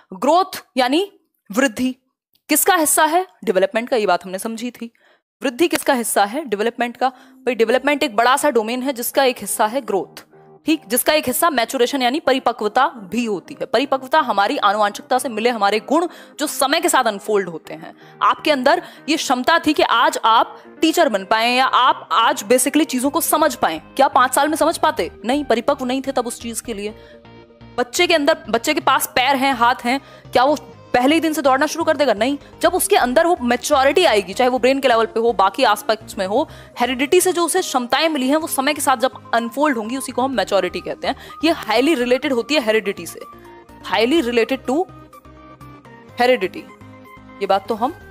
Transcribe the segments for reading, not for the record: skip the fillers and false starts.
Growth यानी वृद्धि किसका हिस्सा है? डेवलपमेंट का। ये बात हमने समझी थी। वृद्धि किसका हिस्सा है? डेवलपमेंट का। भाई डेवलपमेंट एक बड़ा सा डोमेन है जिसका एक हिस्सा है ग्रोथ, ठीक, जिसका एक हिस्सा मैचुरेशन यानी परिपक्वता भी होती है। परिपक्वता हमारी आनुवंशिकता से मिले हमारे गुण जो समय के साथ अनफोल्ड होते हैं। आपके अंदर ये क्षमता थी कि आज आप टीचर बन पाए या आप आज बेसिकली चीजों को समझ पाए। क्या 5 साल में समझ पाते? नहीं, परिपक्व नहीं थे तब उस चीज के लिए। बच्चे के पास पैर हैं, हाथ हैं, क्या वो पहले ही दिन से दौड़ना शुरू कर देगा? नहीं। जब उसके अंदर वो मैच्योरिटी आएगी, चाहे वो ब्रेन के लेवल पे हो, बाकी एस्पेक्ट्स में हो, हेरिडिटी से जो उसे क्षमताएं मिली हैं वो समय के साथ जब अनफोल्ड होंगी, उसी को हम मैच्योरिटी कहते हैं। ये हाईली रिलेटेड होती है हेरिडिटी से, हाईली रिलेटेड टू हेरिडिटी। ये बात तो हम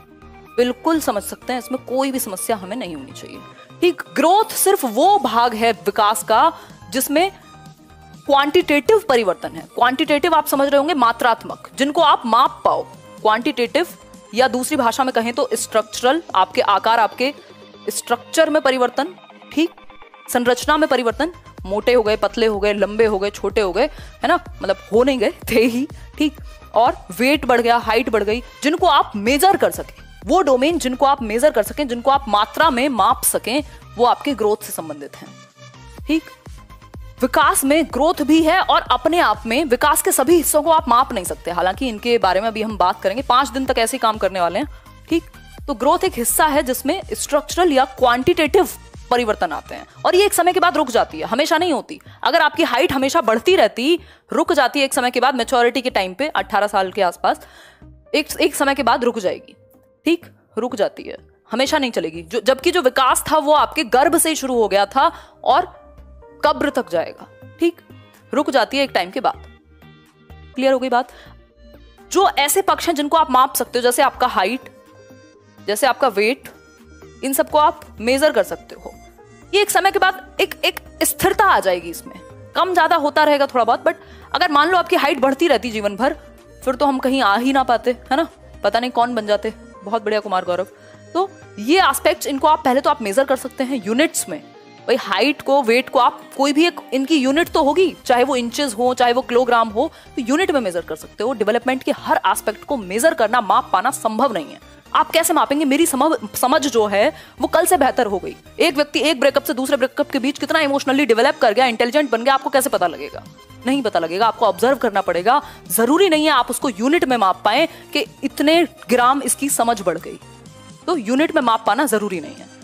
बिल्कुल समझ सकते हैं, इसमें कोई भी समस्या हमें नहीं होनी चाहिए, ठीक। ग्रोथ सिर्फ वो भाग है विकास का जिसमें क्वांटिटेटिव परिवर्तन है। क्वांटिटेटिव आप समझ रहे होंगे, मात्रात्मक, जिनको आप माप पाओ। क्वांटिटेटिव या दूसरी भाषा में कहें तो स्ट्रक्चरल, आपके आकार, आपके स्ट्रक्चर में परिवर्तन, ठीक, संरचना में परिवर्तन, मोटे हो गए, पतले हो गए, लंबे हो गए, छोटे हो गए, है ना, मतलब हो नहीं गए, थे ही, ठीक, और वेट बढ़ गया, हाइट बढ़ गई, जिनको आप मेजर कर सकें, वो डोमेन जिनको आप मेजर कर सकें, जिनको आप मात्रा में माप सकें, वो आपके ग्रोथ से संबंधित हैं, ठीक। विकास में ग्रोथ भी है और अपने आप में विकास के सभी हिस्सों को आप माप नहीं सकते, हालांकि इनके बारे में अभी हम बात करेंगे। 5 दिन तक ऐसे ही काम करने वाले हैं, ठीक। तो ग्रोथ एक हिस्सा है जिसमें स्ट्रक्चरल या क्वांटिटेटिव परिवर्तन आते हैं और ये एक समय के बाद रुक जाती है, हमेशा नहीं होती। अगर आपकी हाइट हमेशा बढ़ती रहती, रुक जाती है एक समय के बाद, मैच्योरिटी के टाइम पे 18 साल के आसपास एक समय के बाद रुक जाएगी, ठीक, रुक जाती है, हमेशा नहीं चलेगी। जबकि जो विकास था वो आपके गर्भ से ही शुरू हो गया था और कब्र तक जाएगा, ठीक, रुक जाती है एक टाइम के बाद। क्लियर हो गई बात? जो ऐसे पक्ष हैं जिनको आप माप सकते हो, जैसे आपका हाइट, जैसे आपका वेट, इन सबको आप मेजर कर सकते हो। ये एक समय के बाद एक स्थिरता आ जाएगी, इसमें कम ज्यादा होता रहेगा थोड़ा बहुत, बट अगर मान लो आपकी हाइट बढ़ती रहती जीवन भर, फिर तो हम कहीं आ ही ना पाते, है ना, पता नहीं कौन बन जाते। बहुत बढ़िया कुमार गौरव। तो ये एस्पेक्ट्स, इनको आप पहले तो आप मेजर कर सकते हैं यूनिट्स में। भाई हाइट को, वेट को आप कोई भी एक इनकी यूनिट तो होगी, चाहे वो इंचेस हो, चाहे वो किलोग्राम हो, तो यूनिट में मेजर कर सकते हो। डेवलपमेंट के हर एस्पेक्ट को मेजर करना, माप पाना संभव नहीं है। आप कैसे मापेंगे? मेरी समझ जो है वो कल से बेहतर हो गई। एक व्यक्ति एक ब्रेकअप से दूसरे ब्रेकअप के बीच कितना इमोशनली डेवलप कर गया, इंटेलिजेंट बन गया, आपको कैसे पता लगेगा? नहीं पता लगेगा, आपको ऑब्जर्व करना पड़ेगा। जरूरी नहीं है आप उसको यूनिट में माप पाए कि इतने ग्राम इसकी समझ बढ़ गई, तो यूनिट में माप पाना जरूरी नहीं है।